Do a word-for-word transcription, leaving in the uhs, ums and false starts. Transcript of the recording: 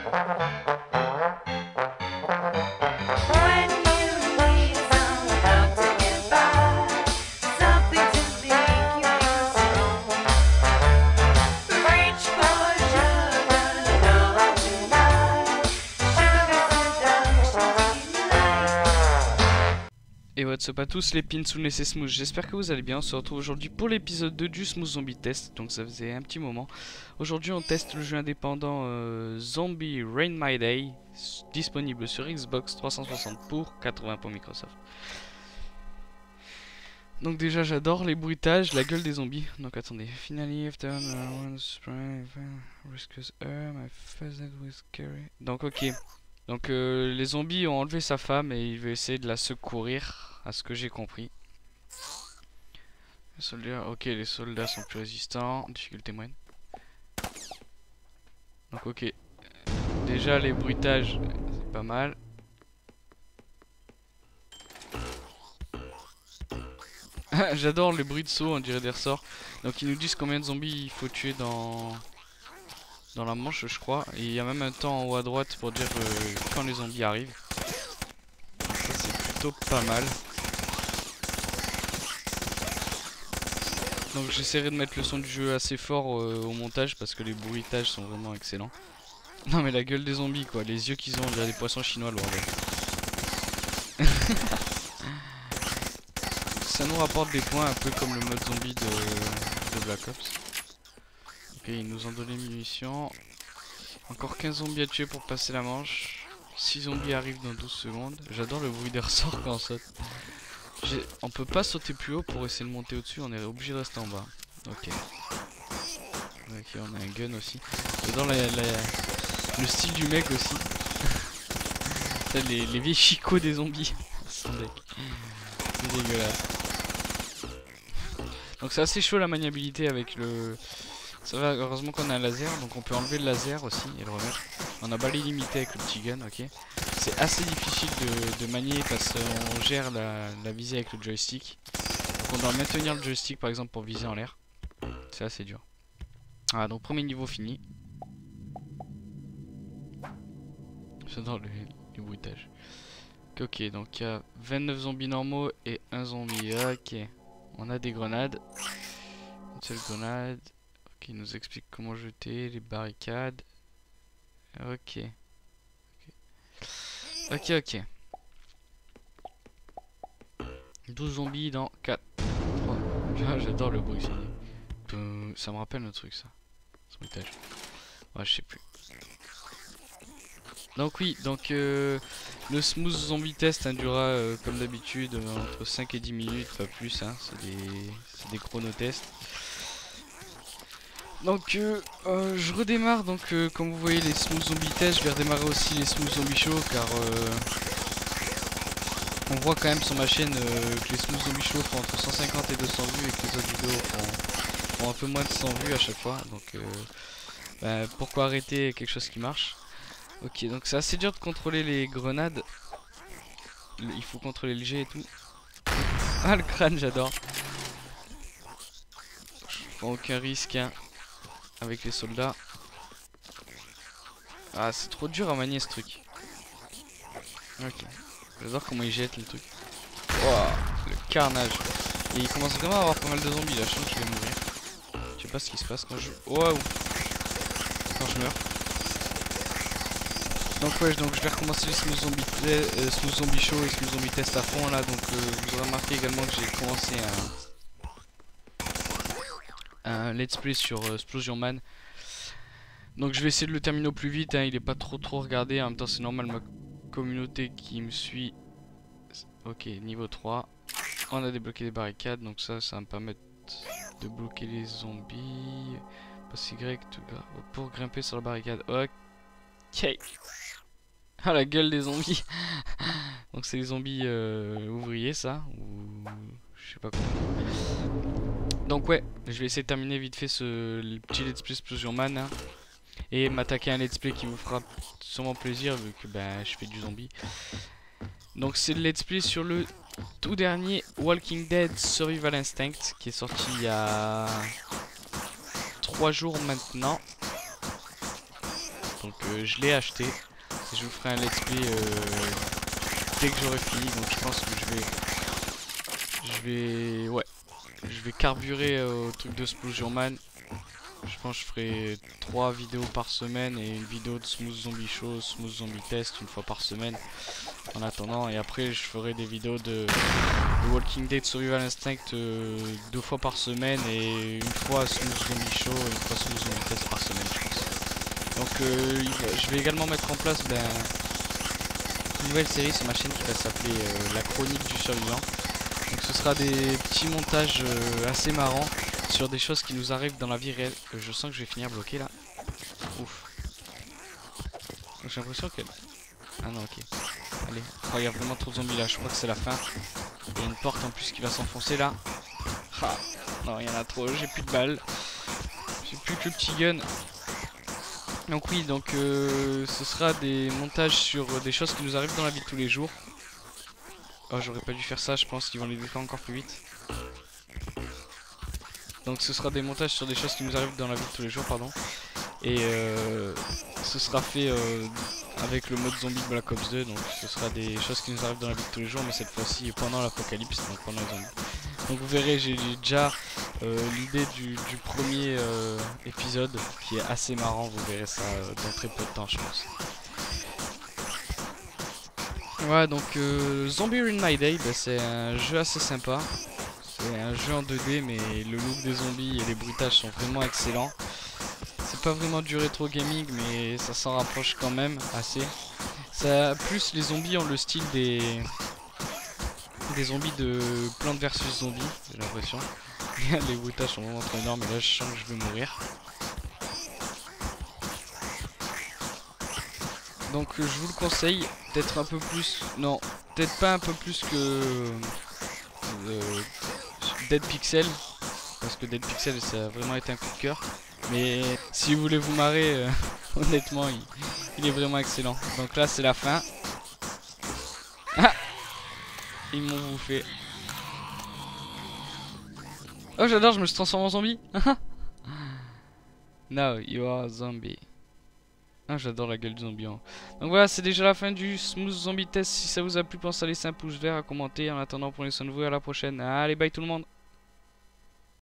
Et what's up à tous les Pinsoun et c'est Smooth, j'espère que vous allez bien. On se retrouve aujourd'hui pour l'épisode deux du Smooth Zombie Test, donc ça faisait un petit moment. Aujourd'hui on teste le jeu indépendant euh, Zombie Rain My Day, disponible sur Xbox trois cent soixante pour quatre-vingts pour Microsoft. Donc déjà j'adore les bruitages, la gueule des zombies. Donc attendez, finally after one spray, rescues her, my first death was scary. Donc ok. Donc euh, les zombies ont enlevé sa femme et il veut essayer de la secourir, à ce que j'ai compris. Les soldats, ok, les soldats sont plus résistants, difficulté moyenne. Donc ok, déjà les bruitages, c'est pas mal. J'adore les bruits de saut, on dirait des ressorts. Donc ils nous disent combien de zombies il faut tuer dans... dans la manche, je crois. Et il y a même un temps en haut à droite pour dire euh, quand les zombies arrivent. Donc ça c'est plutôt pas mal. Donc j'essaierai de mettre le son du jeu assez fort euh, au montage parce que les bruitages sont vraiment excellents. Non mais la gueule des zombies quoi, les yeux qu'ils ont, on dirait des poissons chinois le bordel. Ça nous rapporte des points un peu comme le mode zombie de, de Black Ops. Ok, ils nous ont donné munitions. Encore quinze zombies à tuer pour passer la manche. six zombies arrivent dans douze secondes. J'adore le bruit des ressorts quand on saute. On peut pas sauter plus haut pour essayer de monter au-dessus, on est obligé de rester en bas. Ok. Ok, on a un gun aussi. J'adore la, la, le style du mec aussi. les, les vieilles chicots des zombies. C'est dégueulasse. Donc c'est assez chaud la maniabilité avec le... Ça va, heureusement qu'on a un laser, donc on peut enlever le laser aussi et le remettre. On a balai limité avec le petit gun, ok. C'est assez difficile de, de manier parce qu'on gère la, la visée avec le joystick. Donc on doit maintenir le joystick par exemple pour viser en l'air. C'est assez dur. Ah donc premier niveau fini. J'adore le, le bruitage. Ok, donc il y a vingt-neuf zombies normaux et un zombie. Ok. On a des grenades. Une seule grenade. Ok, il nous explique comment jeter les barricades. Ok. Ok, ok. douze zombies dans quatre. trois. Ah, j'adore le bruit. Ça me rappelle un truc, ça. Ce bruitage. Ouais, je sais plus. Donc oui, donc euh, le smooth zombie test hein, durera euh, comme d'habitude euh, entre cinq et dix minutes, pas plus, hein, c'est des, des chronotests. Donc euh, euh, je redémarre, donc euh, comme vous voyez les smooth zombie tests, je vais redémarrer aussi les smooth zombie show car euh, on voit quand même sur ma chaîne euh, que les smooth zombie show font entre cent cinquante et deux cents vues et que les autres vidéos font, font un peu moins de cent vues à chaque fois, donc euh, bah, pourquoi arrêter quelque chose qui marche? Ok, donc c'est assez dur de contrôler les grenades. Il faut contrôler le jet et tout. Ah, le crâne, j'adore. Je prends aucun risque hein, avec les soldats. Ah, c'est trop dur à manier ce truc. Ok. J'adore comment il jette le truc. Wow, le carnage. Et il commence vraiment à avoir pas mal de zombies là. Je sens que je vais mourir. Je sais pas ce qui se passe quand je... Waouh. Quand je meurs. Donc ouais, donc je vais recommencer le smooth zombie, euh, smooth zombie show et smooth zombie test à fond là. Donc euh, vous aurez remarqué également que j'ai commencé un, un let's play sur euh, Explosion Man. Donc je vais essayer de le terminer au plus vite, hein, il est pas trop trop regardé. En même temps c'est normal, ma communauté qui me suit. Ok, niveau trois. On a débloqué des barricades, donc ça, ça va me permettre de bloquer les zombies. Passe Y tout là, pour grimper sur la barricade. Ok. Ah la gueule des zombies. Donc c'est les zombies euh, ouvriers ça, ou je sais pas comment. Donc ouais, je vais essayer de terminer vite fait ce le petit let's play Explosion Man hein, et m'attaquer à un let's play qui vous fera sûrement plaisir vu que bah, je fais du zombie. Donc c'est le let's play sur le tout dernier Walking Dead Survival Instinct qui est sorti il y a trois jours maintenant. Donc euh, je l'ai acheté. Et je vous ferai un let's play euh, dès que j'aurai fini. Donc je pense que je vais... Je vais... Ouais. Je vais carburer euh, au truc de Splosion Man. Je pense que je ferai trois vidéos par semaine et une vidéo de Smooth Zombie Show, Smooth Zombie Test une fois par semaine en attendant. Et après je ferai des vidéos de, de Walking Dead Survival Instinct euh, deux fois par semaine et une fois Smooth Zombie Show et une fois Smooth Zombie Test par semaine je pense. Donc euh, je vais également mettre en place ben, une nouvelle série sur ma chaîne qui va s'appeler euh, La Chronique du Survivant. Donc ce sera des petits montages euh, assez marrants sur des choses qui nous arrivent dans la vie réelle. Euh, je sens que je vais finir bloqué là. Ouf. J'ai l'impression que... Ah non, ok. Allez. Oh, il y a vraiment trop de zombies là. Je crois que c'est la fin. Il y a une porte en plus qui va s'enfoncer là. Ah. Non, il y en a trop. J'ai plus de balles. J'ai plus que le petit gun. Donc oui, donc euh, ce sera des montages sur des choses qui nous arrivent dans la vie de tous les jours. Oh, j'aurais pas dû faire ça. Je pense qu'ils vont les détruire encore plus vite. Donc ce sera des montages sur des choses qui nous arrivent dans la vie de tous les jours, pardon. Et euh, ce sera fait euh, avec le mode zombie de Black Ops deux. Donc ce sera des choses qui nous arrivent dans la vie de tous les jours, mais cette fois-ci pendant l'apocalypse, donc pendant les zombies. Donc vous verrez, j'ai déjà euh, l'idée du, du premier euh, épisode qui est assez marrant. Vous verrez ça euh, dans très peu de temps, je pense. Voilà, donc euh, Zombie in My Day, bah, c'est un jeu assez sympa. C'est un jeu en deux D, mais le look des zombies et les bruitages sont vraiment excellents. C'est pas vraiment du rétro gaming, mais ça s'en rapproche quand même assez. Ça, plus les zombies ont le style des des zombies de Plantes versus Zombies, j'ai l'impression. Les bruitages sont vraiment trop énormes, et là je sens que je vais mourir. Donc je vous le conseille, peut-être un peu plus, non, peut-être pas un peu plus que euh, Dead Pixel, parce que Dead Pixel ça a vraiment été un coup de cœur. Mais si vous voulez vous marrer, euh, honnêtement, il, il est vraiment excellent. Donc là, c'est la fin. Ah, ils m'ont bouffé. Oh, j'adore, je me suis transformé en zombie. Now you are a zombie. Ah, j'adore la gueule du zombie. Hein. Donc voilà, c'est déjà la fin du Smooth Zombie Test. Si ça vous a plu, pensez à laisser un pouce vert, à commenter. En attendant, prenez soin de vous et à la prochaine. Allez, bye tout le monde.